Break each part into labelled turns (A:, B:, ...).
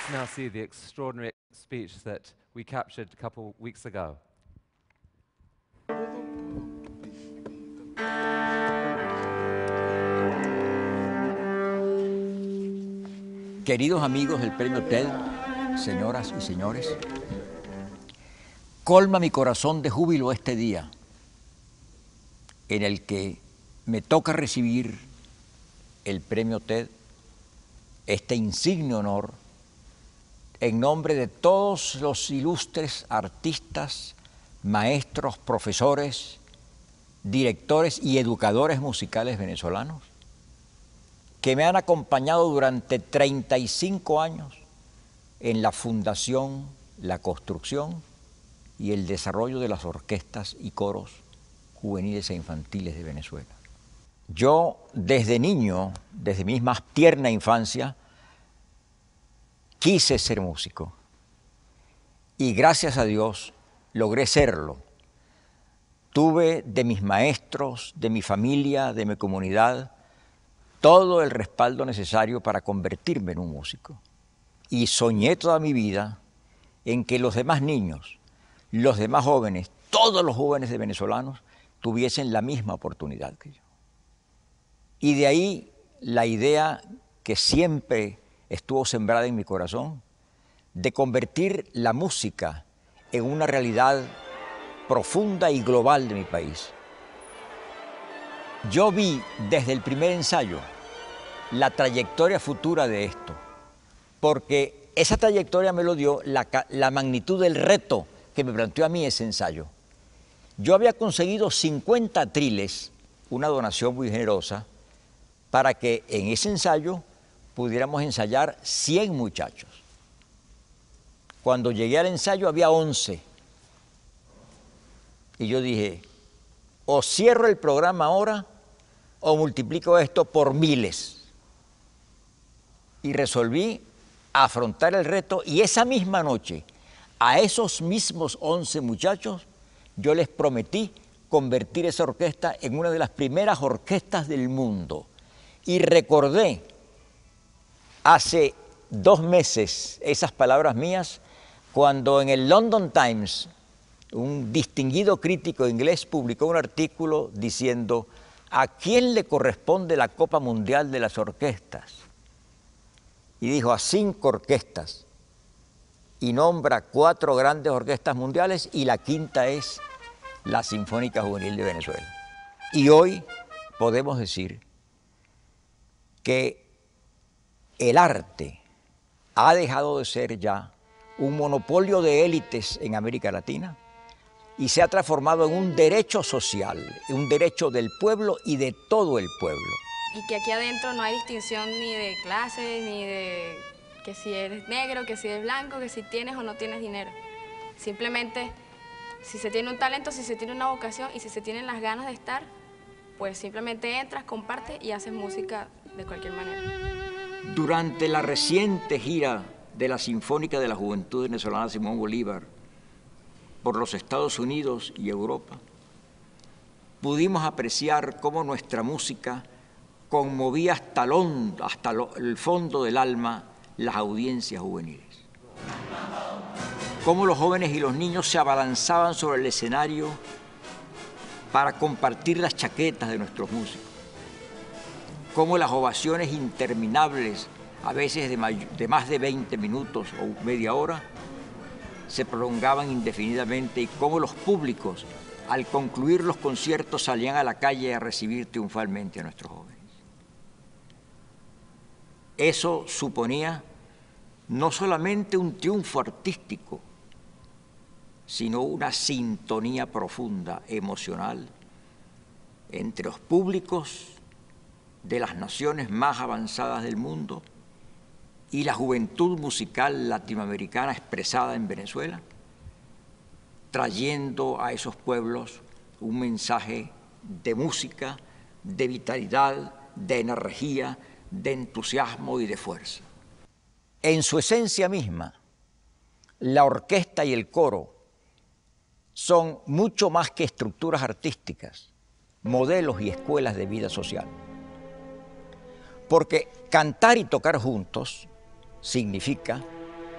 A: now see the extraordinary speech that we captured a couple weeks ago.
B: Queridos amigos del Premio TED, señoras y señores, colma mi corazón de júbilo este día en el que me toca recibir el Premio TED, este insigne honor, en nombre de todos los ilustres artistas, maestros, profesores, directores y educadores musicales venezolanos que me han acompañado durante 35 años en la fundación, la construcción y el desarrollo de las orquestas y coros juveniles e infantiles de Venezuela. Yo, desde niño, desde mi más tierna infancia, quise ser músico y gracias a Dios logré serlo. Tuve de mis maestros, de mi familia, de mi comunidad, todo el respaldo necesario para convertirme en un músico. Y soñé toda mi vida en que los demás niños, los demás jóvenes, todos los jóvenes de venezolanos tuviesen la misma oportunidad que yo. Y de ahí la idea que siempre estuvo sembrada en mi corazón de convertir la música en una realidad profunda y global de mi país. Yo vi desde el primer ensayo la trayectoria futura de esto, porque esa trayectoria me lo dio la magnitud del reto que me planteó a mí ese ensayo. Yo había conseguido 50 atriles, una donación muy generosa, para que en ese ensayo pudiéramos ensayar 100 muchachos. Cuando llegué al ensayo había 11. Y yo dije, o cierro el programa ahora o multiplico esto por miles. Y resolví afrontar el reto y esa misma noche a esos mismos 11 muchachos yo les prometí convertir esa orquesta en una de las primeras orquestas del mundo. Y recordé hace 2 meses esas palabras mías cuando en el London Times un distinguido crítico inglés publicó un artículo diciendo ¿a quién le corresponde la Copa Mundial de las Orquestas? Y dijo a 5 orquestas y nombra 4 grandes orquestas mundiales y la quinta es la Sinfónica Juvenil de Venezuela. Y hoy podemos decir que el arte ha dejado de ser ya un monopolio de élites en América Latina y se ha transformado en un derecho social, un derecho del pueblo y de todo el pueblo.
C: Y que aquí adentro no hay distinción ni de clase, ni de que si eres negro, que si eres blanco, que si tienes o no tienes dinero. Simplemente, si se tiene un talento, si se tiene una vocación y si se tienen las ganas de estar, pues simplemente entras, compartes y haces música de cualquier manera.
B: Durante la reciente gira de la Sinfónica de la Juventud Venezolana Simón Bolívar por los Estados Unidos y Europa, pudimos apreciar cómo nuestra música conmovía hasta el fondo del alma las audiencias juveniles. Cómo los jóvenes y los niños se abalanzaban sobre el escenario para compartir las chaquetas de nuestros músicos. Cómo las ovaciones interminables, a veces de más de 20 minutos o media hora, se prolongaban indefinidamente y cómo los públicos, al concluir los conciertos, salían a la calle a recibir triunfalmente a nuestros jóvenes. Eso suponía no solamente un triunfo artístico, sino una sintonía profunda, emocional, entre los públicos de las naciones más avanzadas del mundo y la juventud musical latinoamericana expresada en Venezuela, trayendo a esos pueblos un mensaje de música, de vitalidad, de energía, de entusiasmo y de fuerza. En su esencia misma, la orquesta y el coro son mucho más que estructuras artísticas, modelos y escuelas de vida social. Porque cantar y tocar juntos significa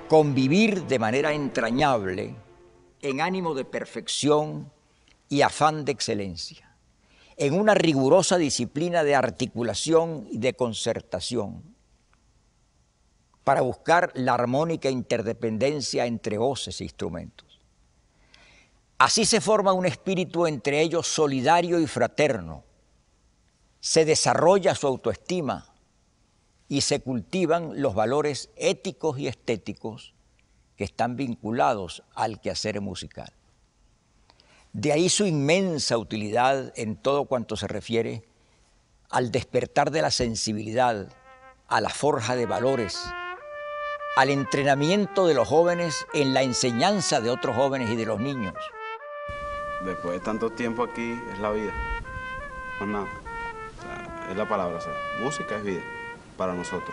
B: convivir de manera entrañable, en ánimo de perfección y afán de excelencia, en una rigurosa disciplina de articulación y de concertación, para buscar la armónica interdependencia entre voces e instrumentos. Así se forma un espíritu entre ellos solidario y fraterno, se desarrolla su autoestima y se cultivan los valores éticos y estéticos que están vinculados al quehacer musical. De ahí su inmensa utilidad en todo cuanto se refiere al despertar de la sensibilidad, a la forja de valores, al entrenamiento de los jóvenes en la enseñanza de otros jóvenes y de los niños.
D: Después de tanto tiempo aquí, es la vida. Más nada. O sea, es la palabra. O sea, música es vida para nosotros.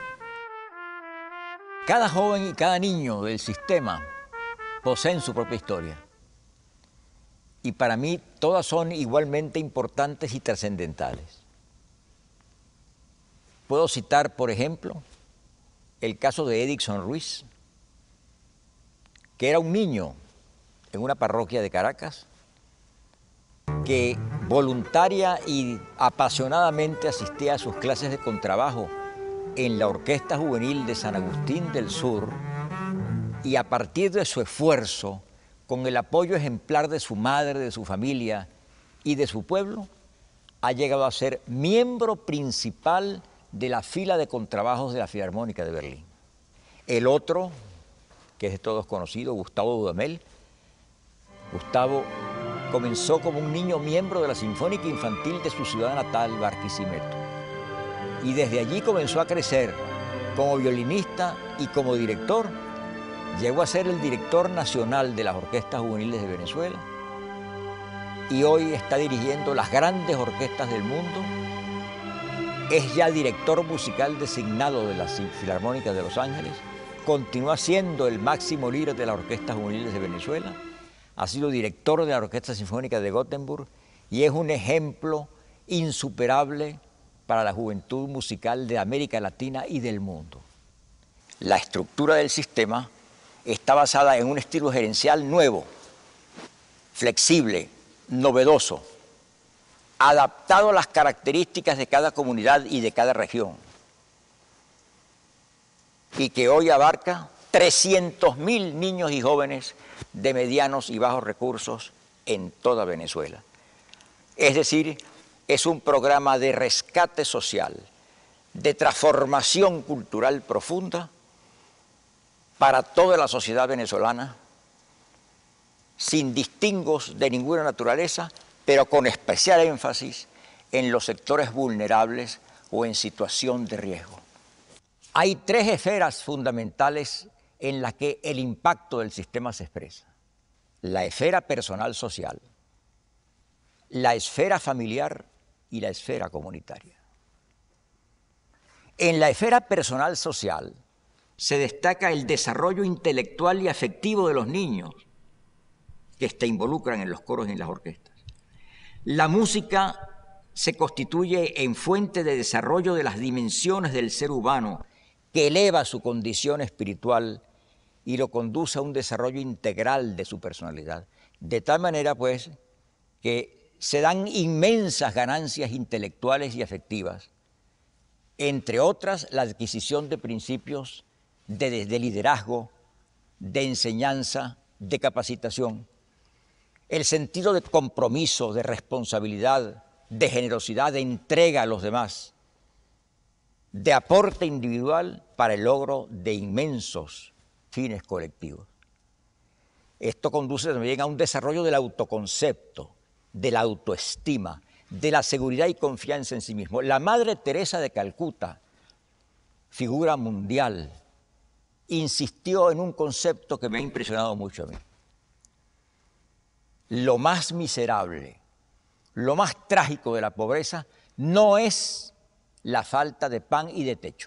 B: Cada joven y cada niño del sistema poseen su propia historia. Y para mí todas son igualmente importantes y trascendentales. Puedo citar, por ejemplo, el caso de Edison Ruiz, que era un niño en una parroquia de Caracas, que voluntaria y apasionadamente asistía a sus clases de contrabajo en la Orquesta Juvenil de San Agustín del Sur, y a partir de su esfuerzo, con el apoyo ejemplar de su madre, de su familia y de su pueblo, ha llegado a ser miembro principal de la fila de contrabajos de la Filarmónica de Berlín. El otro, que es de todos conocido, Gustavo Dudamel. Gustavo comenzó como un niño miembro de la Sinfónica Infantil de su ciudad natal, Barquisimeto. Y desde allí comenzó a crecer como violinista y como director. Llegó a ser el director nacional de las orquestas juveniles de Venezuela y hoy está dirigiendo las grandes orquestas del mundo. Es ya director musical designado de la Filarmónica de Los Ángeles, continúa siendo el máximo líder de las orquestas juveniles de Venezuela, ha sido director de la Orquesta Sinfónica de Gotemburgo y es un ejemplo insuperable para la juventud musical de América Latina y del mundo. La estructura del sistema está basada en un estilo gerencial nuevo, flexible, novedoso, adaptado a las características de cada comunidad y de cada región, y que hoy abarca 300.000 niños y jóvenes de medianos y bajos recursos en toda Venezuela. Es decir, es un programa de rescate social, de transformación cultural profunda para toda la sociedad venezolana, sin distingos de ninguna naturaleza, pero con especial énfasis en los sectores vulnerables o en situación de riesgo. Hay tres esferas fundamentales en las que el impacto del sistema se expresa: la esfera personal social, la esfera familiar y la esfera comunitaria. En la esfera personal social se destaca el desarrollo intelectual y afectivo de los niños que se involucran en los coros y en las orquestas. La música se constituye en fuente de desarrollo de las dimensiones del ser humano, que eleva su condición espiritual y lo conduce a un desarrollo integral de su personalidad. De tal manera, pues, que se dan inmensas ganancias intelectuales y afectivas, entre otras la adquisición de principios de liderazgo, de enseñanza, de capacitación, el sentido de compromiso, de responsabilidad, de generosidad, de entrega a los demás, de aporte individual para el logro de inmensos fines colectivos. Esto conduce también a un desarrollo del autoconcepto, de la autoestima, de la seguridad y confianza en sí mismo. La Madre Teresa de Calcuta, figura mundial, insistió en un concepto que me ha impresionado mucho a mí. Lo más miserable, lo más trágico de la pobreza no es la falta de pan y de techo,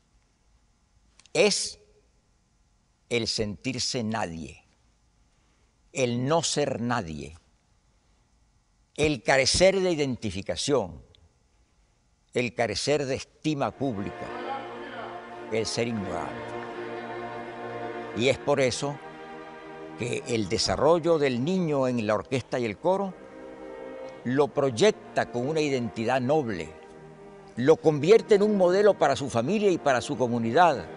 B: es el sentirse nadie, el no ser nadie, el carecer de identificación, el carecer de estima pública, el ser ignorado. Y es por eso que el desarrollo del niño en la orquesta y el coro lo proyecta con una identidad noble, lo convierte en un modelo para su familia y para su comunidad,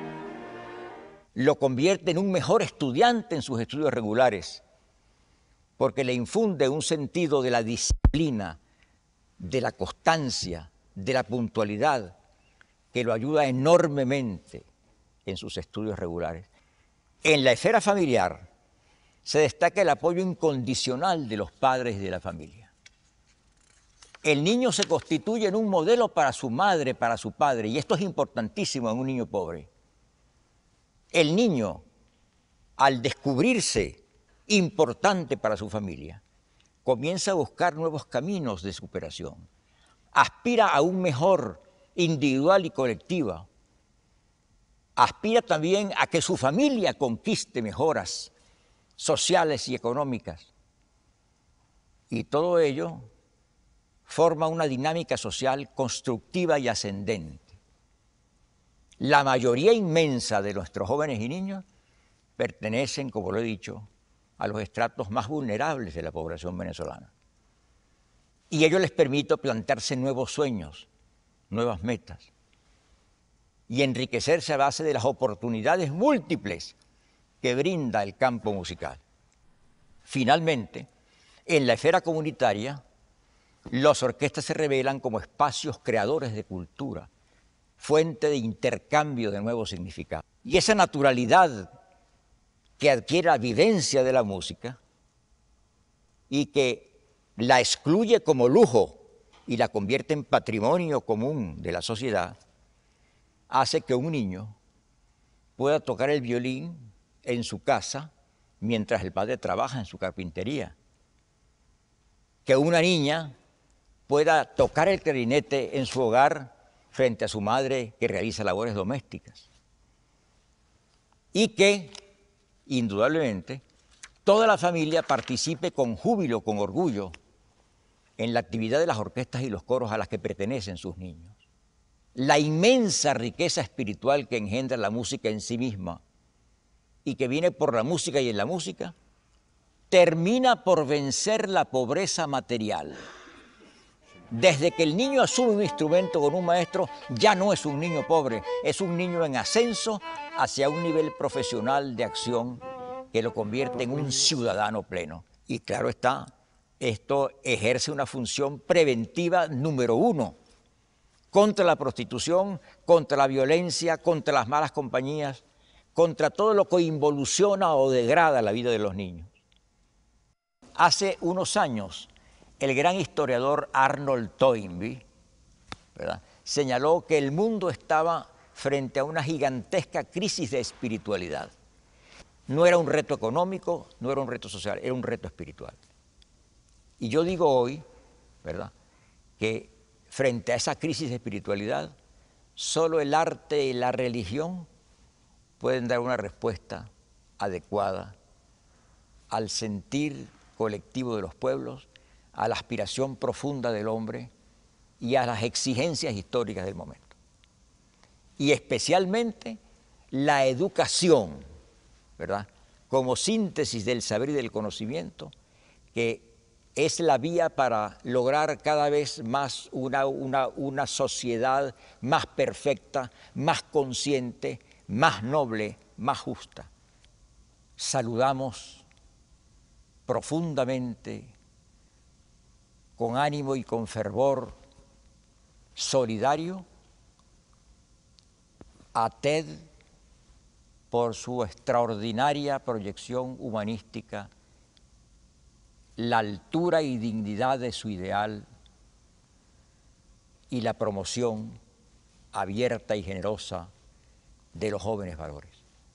B: lo convierte en un mejor estudiante en sus estudios regulares, porque le infunde un sentido de la disciplina, de la constancia, de la puntualidad, que lo ayuda enormemente en sus estudios regulares. En la esfera familiar se destaca el apoyo incondicional de los padres y de la familia. El niño se constituye en un modelo para su madre, para su padre, y esto es importantísimo en un niño pobre. El niño, al descubrirse importante para su familia, comienza a buscar nuevos caminos de superación, aspira a un mejor individual y colectiva, aspira también a que su familia conquiste mejoras sociales y económicas. Y todo ello forma una dinámica social constructiva y ascendente. La mayoría inmensa de nuestros jóvenes y niños pertenecen, como lo he dicho, a los estratos más vulnerables de la población venezolana. Y ello les permite plantearse nuevos sueños, nuevas metas, y enriquecerse a base de las oportunidades múltiples que brinda el campo musical. Finalmente, en la esfera comunitaria, las orquestas se revelan como espacios creadores de cultura, fuente de intercambio de nuevos significados. Y esa naturalidad que adquiere la vivencia de la música y que la excluye como lujo y la convierte en patrimonio común de la sociedad, hace que un niño pueda tocar el violín en su casa mientras el padre trabaja en su carpintería, que una niña pueda tocar el clarinete en su hogar frente a su madre que realiza labores domésticas, y que, indudablemente, toda la familia participe con júbilo, con orgullo, en la actividad de las orquestas y los coros a las que pertenecen sus niños. La inmensa riqueza espiritual que engendra la música en sí misma y que viene por la música y en la música, termina por vencer la pobreza material. Desde que el niño asume un instrumento con un maestro, ya no es un niño pobre, es un niño en ascenso hacia un nivel profesional de acción que lo convierte en un ciudadano pleno. Y claro está, esto ejerce una función preventiva número 1 contra la prostitución, contra la violencia, contra las malas compañías, contra todo lo que involuciona o degrada la vida de los niños. Hace unos años, el gran historiador Arnold Toynbee, ¿verdad?, señaló que el mundo estaba frente a una gigantesca crisis de espiritualidad. No era un reto económico, no era un reto social, era un reto espiritual. Y yo digo hoy, ¿verdad?, que frente a esa crisis de espiritualidad, solo el arte y la religión pueden dar una respuesta adecuada al sentir colectivo de los pueblos, a la aspiración profunda del hombre y a las exigencias históricas del momento. Y especialmente la educación, ¿verdad?, como síntesis del saber y del conocimiento, que es la vía para lograr cada vez más una sociedad más perfecta, más consciente, más noble, más justa. Saludamos profundamente, con ánimo y con fervor solidario, a TED por su extraordinaria proyección humanística, la altura y dignidad de su ideal y la promoción abierta y generosa de los jóvenes valores.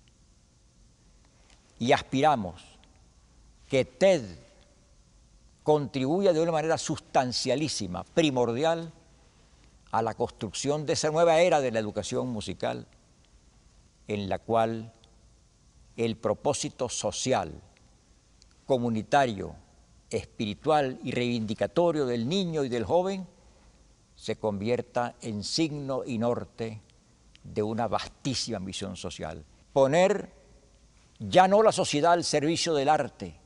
B: Y aspiramos que TED contribuya de una manera sustancialísima, primordial, a la construcción de esa nueva era de la educación musical, en la cual el propósito social, comunitario, espiritual y reivindicatorio del niño y del joven se convierta en signo y norte de una vastísima misión social. Poner ya no la sociedad al servicio del arte,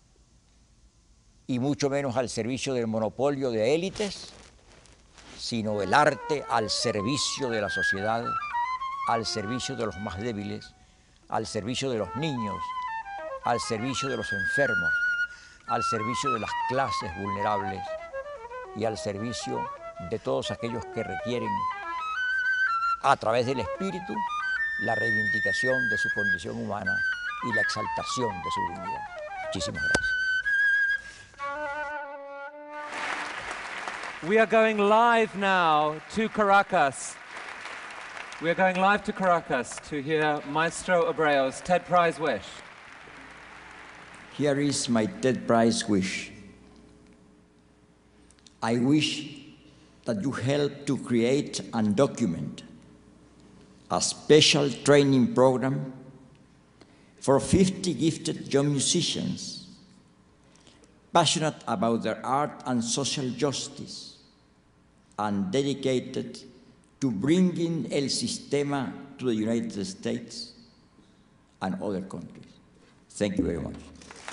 B: y mucho menos al servicio del monopolio de élites, sino el arte al servicio de la sociedad, al servicio de los más débiles, al servicio de los niños, al servicio de los enfermos, al servicio de las clases vulnerables y al servicio de todos aquellos que requieren, a través del espíritu, la reivindicación de su condición humana y la exaltación de su dignidad. Muchísimas gracias.
A: We are going live now to Caracas. We are going live to Caracas to hear Maestro Obreo's TED Prize wish.
B: Here is my TED Prize wish. I wish that you help to create and document a special training program for 50 gifted young musicians passionate about their art and social justice and dedicated to bringing El Sistema to the United States and other countries. Thank you very much.